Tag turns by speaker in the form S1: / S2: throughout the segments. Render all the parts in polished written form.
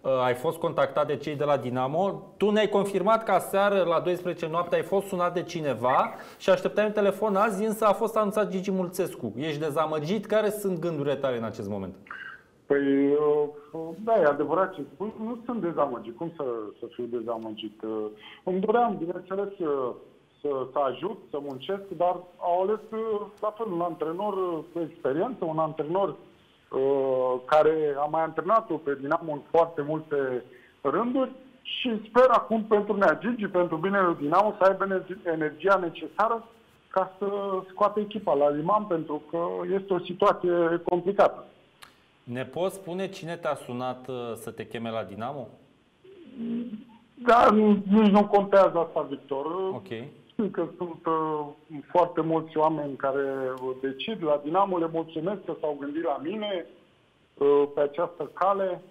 S1: ai fost contactat de cei de la Dinamo. Tu ne-ai confirmat că aseară la 12 noapte ai fost sunat de cineva și așteptai un telefon azi, însă a fost anunțat Gigi Mulțescu. Ești dezamăgit? Care sunt gândurile tale în acest moment?
S2: Păi, da, e adevărat ce spui. Nu sunt dezamăgit. Cum să fiu dezamăgit? Îmi doream, bineînțeles, să ajut, să muncesc, dar au ales la fel un antrenor cu experiență, un antrenor care a mai antrenat-o pe Dinamo în foarte multe rânduri și sper acum pentru Nea Gigi, pentru binele Dinamo, să aibă energia necesară ca să scoată echipa la liman, pentru că este o situație complicată.
S1: Ne poți spune cine te-a sunat să te cheme la Dinamo?
S2: Da, nici nu contează asta, Victor.
S1: Ok.
S2: Știu că sunt foarte mulți oameni care decid la Dinamo, le mulțumesc că s-au gândit la mine pe această cale.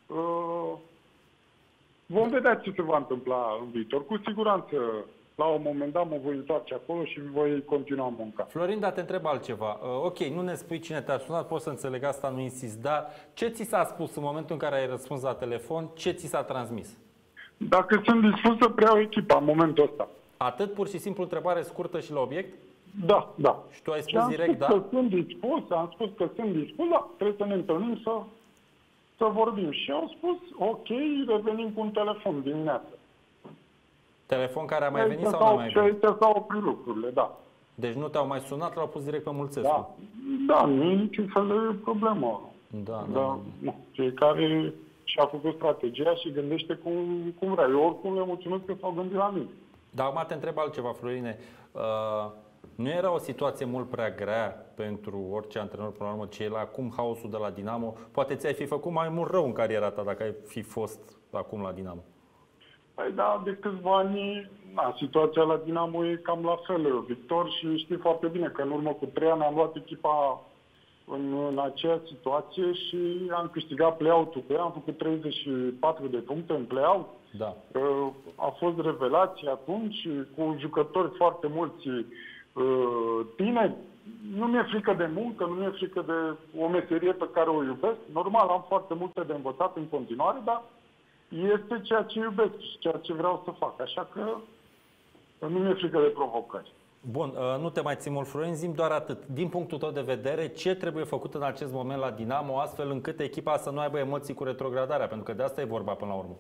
S2: Vom vedea ce se va întâmpla în viitor. Cu siguranță, la un moment dat mă voi întoarce acolo și voi continua munca.
S1: Florin, dar te întreb altceva. Ok, nu ne spui cine te-a sunat, pot să înțeleg asta, nu insist, dar ce ți s-a spus în momentul în care ai răspuns la telefon? Ce ți s-a transmis?
S2: Dacă sunt dispus să preiau echipa în momentul ăsta.
S1: Atât, pur și simplu, întrebare scurtă și la obiect?
S2: Da, da.
S1: Și tu ai spus direct, da?
S2: Am spus că sunt dispus, dar trebuie să ne întâlnim să vorbim. Și au spus, ok, revenim cu un telefon dimineața.
S1: Telefon care a mai venit sau nu a mai venit?
S2: Și aici s-au oprit lucrurile, da.
S1: Deci nu te-au mai sunat, l-au pus direct pe Mulțescu?
S2: Da, da, nu e niciun fel de problemă.
S1: Da.
S2: Nu. Cei care și-a făcut strategia și gândește cum vrea. Eu oricum le mulțumesc că s-au gândit la mine.
S1: Dar acum te întreb altceva, Florine. Nu era o situație mult prea grea pentru orice antrenor, până la urmă, ce e la acum haosul de la Dinamo? Poate ți-ai fi făcut mai mult rău în cariera ta dacă ai fi fost acum la Dinamo.
S2: Păi da, de câțiva ani, situația la Dinamo e cam la fel, Victor, și știi foarte bine că în urmă cu 3 ani am luat echipa în aceeași situație și am câștigat play-out-ul cu ea, am făcut 34 de puncte în play-out.
S1: Da.
S2: A fost revelație atunci, cu jucători foarte mulți tineri. Nu mi-e frică de muncă, nu mi-e frică de o meserie pe care o iubesc. Normal, am foarte multe de învățat în continuare, dar este ceea ce iubesc și ceea ce vreau să fac. Așa că nu mi-e frică de provocări.
S1: Bun, nu te mai țin mult, Florin, zi-mi doar atât. Din punctul tău de vedere, ce trebuie făcut în acest moment la Dinamo, astfel încât echipa să nu aibă emoții cu retrogradarea? Pentru că de asta e vorba până la urmă.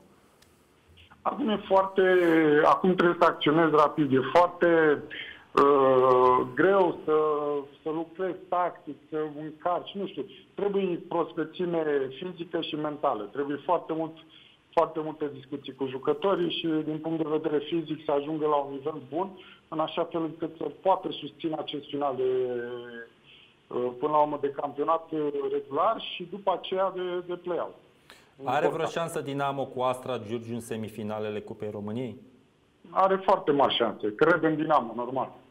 S2: Acum trebuie să acționez rapid. E foarte greu să lucrezi tactic, să încarci, nu știu. Trebuie prospețime fizică și mentală. Trebuie foarte multe discuții cu jucătorii și din punct de vedere fizic să ajungă la un nivel bun, în așa fel încât să poată susține acest final până la urmă de campionat regular și după aceea de play-out.
S1: Are vreo șansă Dinamo cu Astra Giurgiu în semifinalele Cupei României?
S2: Are foarte mari șanse. Cred în Dinamo, normal.